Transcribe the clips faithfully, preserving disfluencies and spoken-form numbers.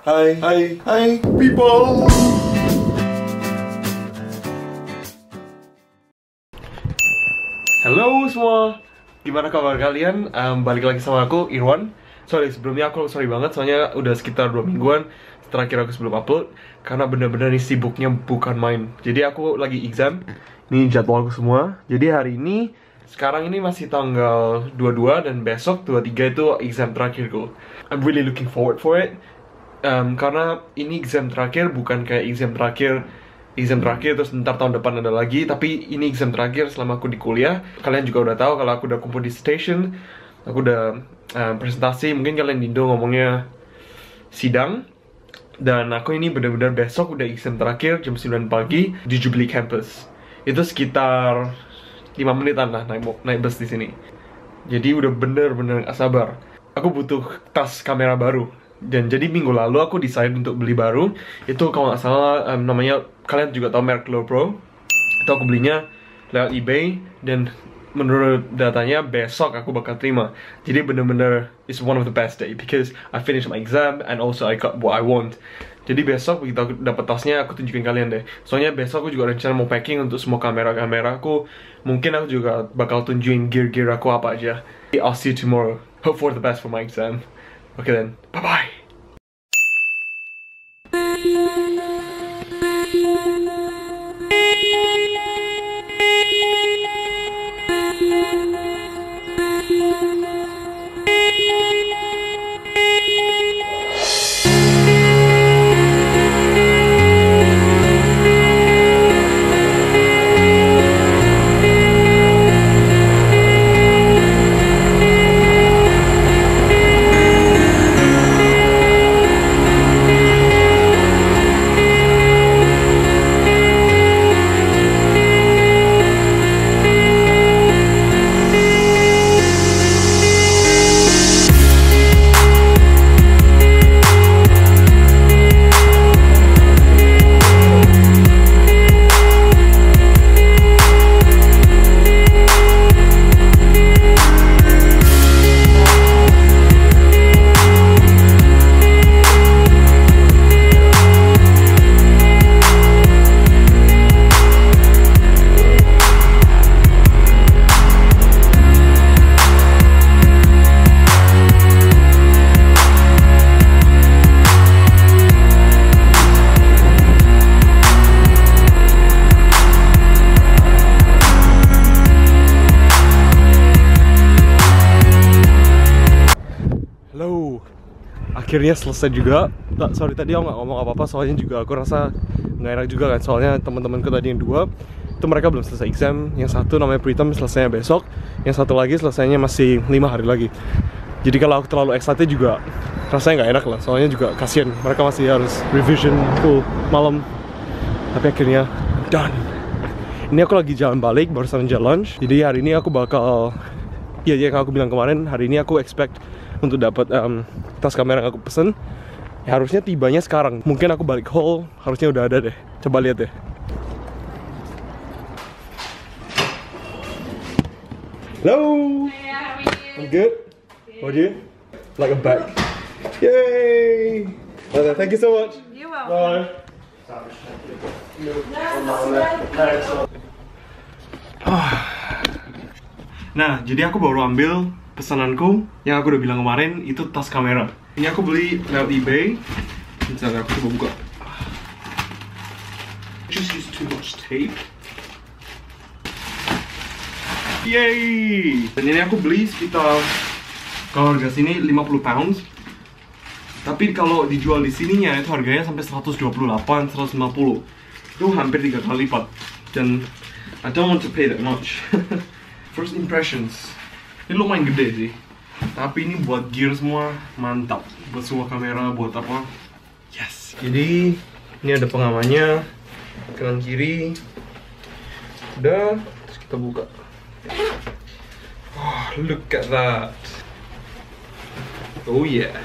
Hai, hai, hai, people. Halo semua, gimana kabar kalian? Um, balik lagi sama aku, Irwan. Sorry, sebelumnya aku sorry banget, soalnya udah sekitar dua mingguan terakhir aku sebelum upload. Karena bener-bener nih sibuknya bukan main. Jadi aku lagi exam, ini jadwalku semua. Jadi hari ini, sekarang ini masih tanggal dua puluh dua dan besok dua puluh tiga itu exam terakhirku. I'm really looking forward for it. Um, karena ini exam terakhir, bukan kayak exam terakhir exam terakhir terus ntar tahun depan ada lagi, tapi ini exam terakhir selama aku di kuliah. Kalian juga udah tahu kalau aku udah kumpul di station, aku udah um, presentasi, mungkin kalian di Indo ngomongnya sidang. Dan aku ini bener-bener besok udah exam terakhir jam sembilan pagi di Jubilee Campus. Itu sekitar lima menitan lah naik, naik bus di sini. Jadi udah bener-bener gak sabar. Aku butuh tas kamera baru. Dan jadi minggu lalu aku decide untuk beli baru. Itu kalau nggak salah um, namanya, kalian juga tahu merek GoPro. Itu aku belinya lewat eBay. Dan menurut datanya besok aku bakal terima. Jadi bener-bener it's one of the best day, because I finished my exam and also I got what I want. Jadi besok begitu aku dapat tasnya, aku tunjukin kalian deh. Soalnya besok aku juga rencana mau packing untuk semua kamera-kamera aku. Mungkin aku juga bakal tunjukin gear-gear aku apa aja. I'll see you tomorrow. Hope for the best for my exam. Okay then, bye-bye. Akhirnya selesai juga. Sorry tadi aku nggak ngomong apa-apa, soalnya juga aku rasa nggak enak juga kan. Soalnya teman-temanku tadi yang dua itu mereka belum selesai exam. Yang satu namanya Pritam selesainya besok, yang satu lagi selesainya masih lima hari lagi. Jadi kalau aku terlalu excited juga rasanya nggak enak lah. Soalnya juga kasihan, mereka masih harus revision full malam. Tapi akhirnya done. Ini aku lagi jalan balik baru saja lunch. Jadi hari ini aku bakal, ya yang aku bilang kemarin, hari ini aku expect untuk dapat um, tas kamera yang aku pesen. Ya, harusnya tibanya sekarang. Mungkin aku balik hall, harusnya udah ada deh. Coba lihat deh. Hello. Hi, how are you? I'm good. How are you? Like a bag. Yay! Okay, thank you so much. You're welcome. Bye. Nah, jadi aku baru ambil pesananku yang aku udah bilang kemarin, itu tas kamera. Ini aku beli lewat eBay. Bentar, aku coba buka. Just use too much tape. Yay! Dan ini aku beli sekitar, kalau harga sini lima puluh pounds. Tapi kalau dijual di sininya itu harganya sampai seratus dua puluh delapan, seratus lima puluh. Itu hampir tiga kali lipat. Dan I don't want to pay that much. First impressions. Ini lumayan gede sih, tapi ini buat gear semua mantap. Buat semua kamera, buat apa. Yes. Jadi ini ada pengamannya, kanan kiri. Udah, terus kita buka. Oh, look at that. Oh yeah.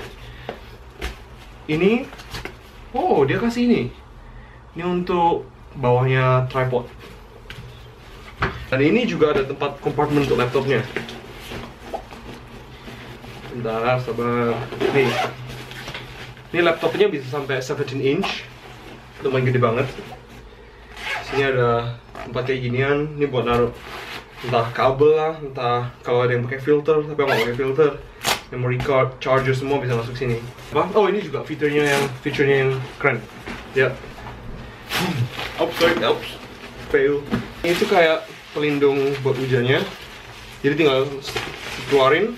Ini, oh dia kasih ini. Ini untuk bawahnya tripod. Dan ini juga ada tempat kompartemen untuk laptopnya. Bentar, sabar. Nih. Ini laptopnya bisa sampai seventeen inch, lumayan gede banget. Sini ada tempat kayak ginian, ini buat naruh entah kabel lah, entah kalau ada yang pakai filter, tapi nggak pakai filter, memory card, charger semua bisa masuk sini. Apa? Oh ini juga fiturnya yang fiturnya yang keren. Ya. Oops, sorry, oops, fail. Ini tuh kayak pelindung buat hujannya, jadi tinggal keluarin.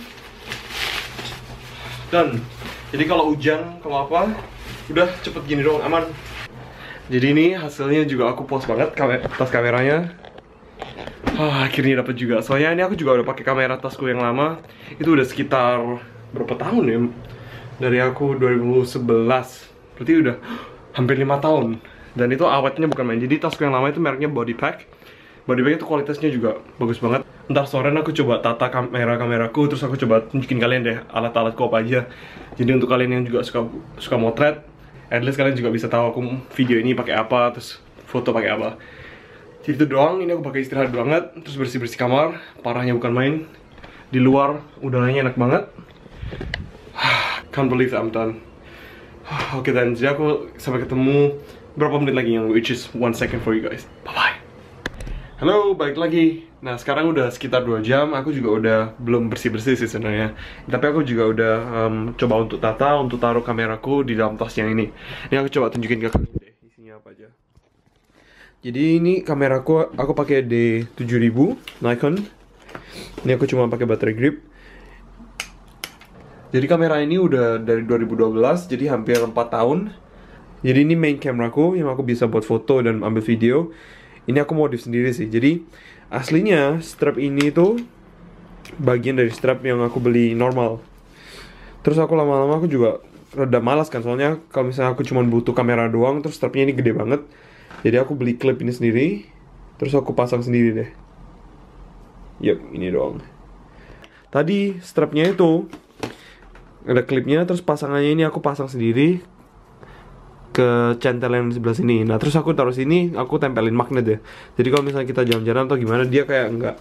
Dan jadi kalau hujan, kalau apa, udah cepet gini doang, aman. Jadi ini hasilnya juga aku post banget kamer tas kameranya. Ah, akhirnya dapat juga. Soalnya ini aku juga udah pakai kamera tasku yang lama. Itu udah sekitar berapa tahun ya? Dari aku dua ribu sebelas. Berarti udah hampir lima tahun. Dan itu awetnya bukan main. Jadi tasku yang lama itu mereknya Bodypack. Bodypack itu kualitasnya juga bagus banget. Ntar sore aku coba tata kamera-kameraku, terus aku coba tunjukin kalian deh alat-alatku apa aja. Jadi untuk kalian yang juga suka suka motret, at least kalian juga bisa tahu aku video ini pakai apa, terus foto pakai apa. Jadi itu doang, ini aku pakai istirahat banget, terus bersih-bersih kamar, parahnya bukan main. Di luar udaranya enak banget. Can't believe I'm done. Oke dan jadi aku sampai ketemu berapa menit lagi yang which is one second for you guys. Bye bye. Halo, balik lagi. Nah sekarang udah sekitar dua jam, aku juga udah belum bersih-bersih sih sebenarnya. Tapi aku juga udah um, coba untuk tata, untuk taruh kameraku di dalam tas yang ini. Ini aku coba tunjukin ke kalian deh, isinya apa aja. Jadi ini kameraku, aku pakai D tujuh ribu Nikon. Ini aku cuma pakai baterai grip. Jadi kamera ini udah dari dua ribu dua belas, jadi hampir empat tahun. Jadi ini main cameraku yang aku bisa buat foto dan ambil video. Ini aku modif sendiri sih. Jadi aslinya strap ini tuh bagian dari strap yang aku beli normal. Terus aku lama-lama aku juga rada malas kan, soalnya kalau misalnya aku cuma butuh kamera doang, terus strapnya ini gede banget. Jadi aku beli klip ini sendiri, terus aku pasang sendiri deh. Yap, ini doang. Tadi strapnya itu ada klipnya, terus pasangannya ini aku pasang sendiri ke centel yang di sebelah sini. Nah terus aku taruh sini, aku tempelin magnet ya. Jadi kalau misalnya kita jalan-jalan atau gimana, dia kayak enggak,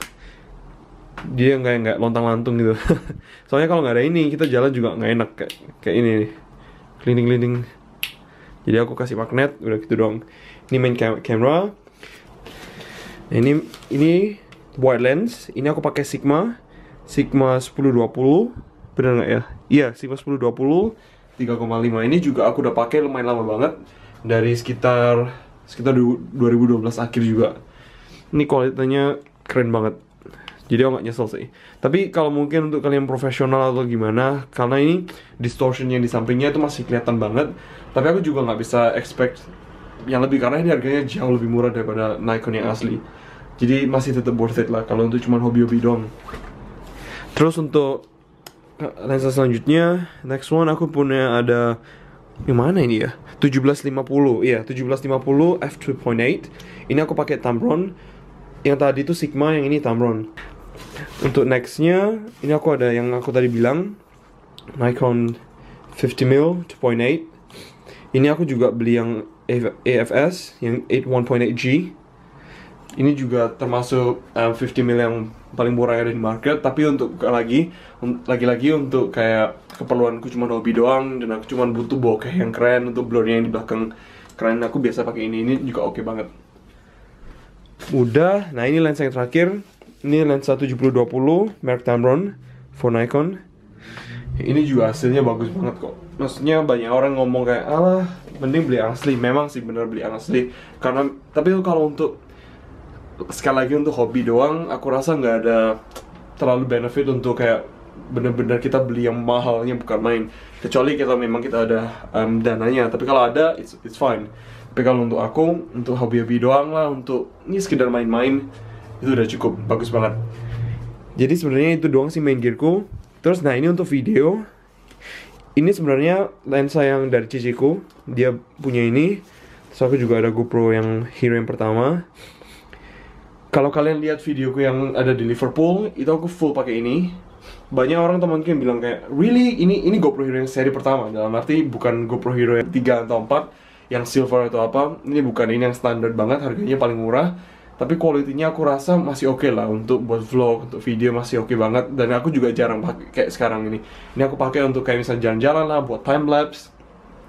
dia nggak nggak lontang-lantung gitu. Soalnya kalau nggak ada ini, kita jalan juga nggak enak kayak kayak ini nih, cleaning-cleaning. Jadi aku kasih magnet, udah gitu dong. Ini main cam camera. Nah, ini ini wide lens. Ini aku pakai Sigma, Sigma sepuluh dua puluh. Bener nggak ya? Iya, Sigma sepuluh dua puluh tiga koma lima. Ini juga aku udah pakai lumayan lama banget, dari sekitar sekitar dua ribu dua belas akhir juga. Ini kualitasnya keren banget. Jadi aku nggak nyesel sih. Tapi kalau mungkin untuk kalian profesional atau gimana, karena ini distortion yang di sampingnya itu masih kelihatan banget. Tapi aku juga nggak bisa expect yang lebih, karena ini harganya jauh lebih murah daripada Nikon yang asli. Jadi masih tetap worth it lah kalau untuk cuma hobi-hobi doang. Terus untuk lensa selanjutnya, next one aku punya ada yang mana ini ya? tujuh belas lima puluh. Iya, tujuh belas lima puluh f two point eight. Ini aku pakai Tamron. Yang tadi itu Sigma, yang ini Tamron. Untuk nextnya, ini aku ada yang aku tadi bilang, Nikon fifty mil two point eight. Ini aku juga beli yang A F S, yang eighty-one point eight G. Ini juga termasuk um, fifty mil yang paling murah yang ada di market. Tapi untuk lagi, lagi-lagi untuk kayak keperluanku cuma hobi doang, dan aku cuma butuh bokeh yang keren, untuk blurnya yang di belakang keren, aku biasa pakai ini. Ini juga oke okay banget. Udah, nah ini lensa yang terakhir. Ini lensa tujuh puluh dua puluh merek Tamron for Nikon. Ini juga hasilnya bagus banget kok. Maksudnya banyak orang ngomong kayak, alah mending beli asli. Memang sih bener beli asli. Karena, tapi kalau untuk sekali lagi untuk hobi doang, aku rasa nggak ada terlalu benefit untuk kayak bener-bener kita beli yang mahalnya, bukan main. Kecuali kita memang kita ada um, dananya. Tapi kalau ada, it's, it's fine. Tapi kalau untuk aku, untuk hobi-hobi doang lah, untuk ini sekedar main-main, itu udah cukup bagus banget. Jadi sebenarnya itu doang sih main gearku. Terus nah ini untuk video. Ini sebenarnya lensa yang dari ciciku, dia punya ini. Terus aku juga ada GoPro yang Hero yang pertama. Kalau kalian lihat videoku yang ada di Liverpool, itu aku full pakai ini. Banyak orang temanku yang bilang kayak, really ini ini GoPro Hero yang seri pertama. Dalam arti bukan GoPro Hero yang tiga atau empat, yang silver atau apa. Ini bukan, ini yang standar banget, harganya paling murah. Tapi kualitinya aku rasa masih oke okay lah untuk buat vlog, untuk video masih oke okay banget. Dan aku juga jarang pakai kayak sekarang ini. Ini aku pakai untuk kayak misalnya jalan-jalan lah, buat time lapse.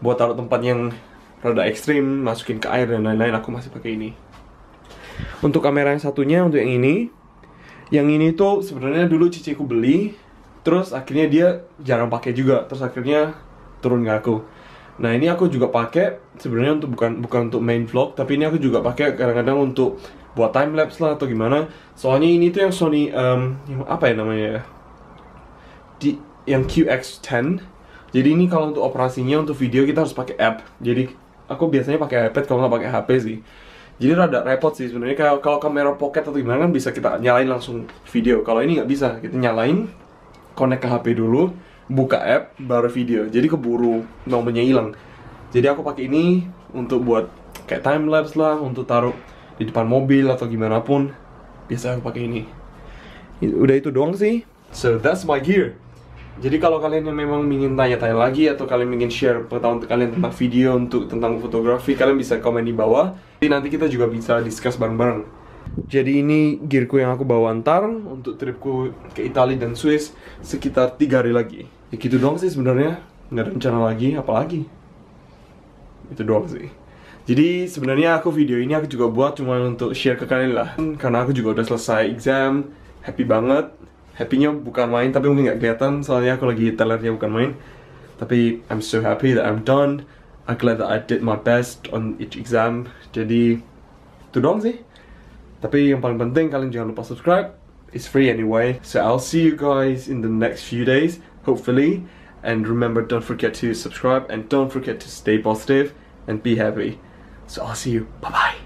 buat taruh tempat yang rada ekstrim, masukin ke air dan lain-lain, aku masih pakai ini. Untuk kamera yang satunya, untuk yang ini, yang ini tuh sebenarnya dulu ciciku beli, terus akhirnya dia jarang pakai juga, terus akhirnya turun ke aku. Nah ini aku juga pakai sebenarnya untuk bukan bukan untuk main vlog, tapi ini aku juga pakai kadang-kadang untuk buat time lapse lah atau gimana. Soalnya ini tuh yang Sony um, yang apa ya namanya, di yang Q X sepuluh. Jadi ini kalau untuk operasinya untuk video kita harus pakai app. Jadi aku biasanya pakai iPad kalau nggak pakai H P sih. Jadi rada repot sih sebenarnya. Kalau kalau kamera pocket atau gimana kan bisa kita nyalain langsung video. Kalau ini nggak bisa, kita nyalain, connect ke H P dulu, buka app, baru video. Jadi keburu momennya hilang. Jadi aku pakai ini untuk buat kayak time lapse lah, untuk taruh di depan mobil atau gimana pun. Biasa aku pakai ini. Udah itu doang sih. So that's my gear. Jadi kalau kalian yang memang ingin tanya-tanya lagi atau kalian ingin share pengetahuan kalian tentang video untuk tentang fotografi, kalian bisa komen di bawah. Jadi nanti kita juga bisa discuss bareng-bareng. Jadi ini gearku yang aku bawa antar untuk tripku ke Italia dan Swiss sekitar tiga hari lagi. Ya gitu doang sih sebenarnya, nggak ada rencana lagi, apalagi. Itu doang sih. Jadi sebenarnya aku video ini aku juga buat cuma untuk share ke kalian lah. Karena aku juga udah selesai exam, happy banget. Happy-nya bukan main, tapi mungkin nggak kelihatan soalnya aku lagi telernya bukan main. Tapi I'm so happy that I'm done. I'm glad that I did my best on each exam. Jadi itu doang sih. Tapi yang paling penting kalian jangan lupa subscribe. It's free anyway. So I'll see you guys in the next few days, hopefully. And remember, don't forget to subscribe and don't forget to stay positive and be happy. So I'll see you. Bye bye.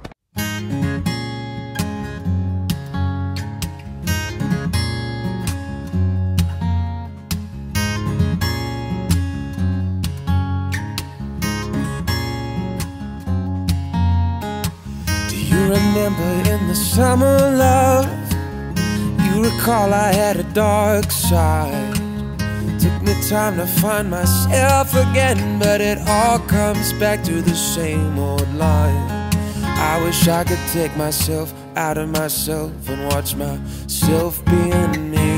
Remember in the summer, love, you recall I had a dark side. Took me time to find myself again, but it all comes back to the same old line. I wish I could take myself out of myself and watch myself being me